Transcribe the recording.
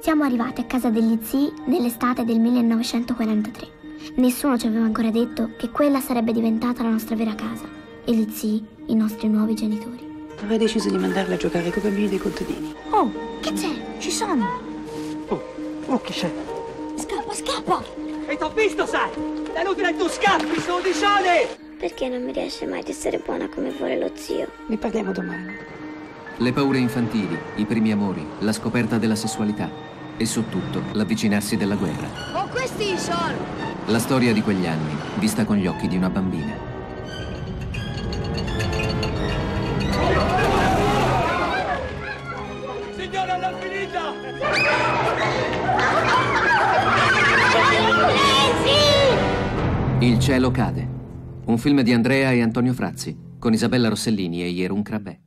Siamo arrivati a casa degli zii nell'estate del 1943. Nessuno ci aveva ancora detto che quella sarebbe diventata la nostra vera casa e gli zii i nostri nuovi genitori. Avrei deciso di mandarla a giocare con i bambini dei contadini. Oh, che c'è? Ci sono! Oh, chi c'è? Scappa, scappa! E t'ho visto, sai! È inutile che tu scappi, sono dicione! Perché non mi riesce mai di essere buona come vuole lo zio? Ne parliamo domani. Le paure infantili, i primi amori, la scoperta della sessualità e su tutto l'avvicinarsi della guerra. Oh, questi sono! La storia di quegli anni, vista con gli occhi di una bambina. Signora, l'ho finita! Il cielo cade. Un film di Andrea e Antonio Frazzi, con Isabella Rossellini e Jeroen Krabbe.